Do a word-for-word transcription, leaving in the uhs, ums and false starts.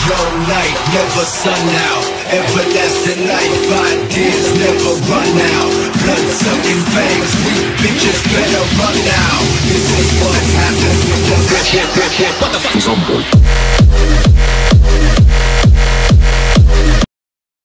no night, never sun out. Everlasting life, ideas never run out. Blood-sucking fangs, weak bitches better run now. This is what happens with the rich. What the fuck is on board?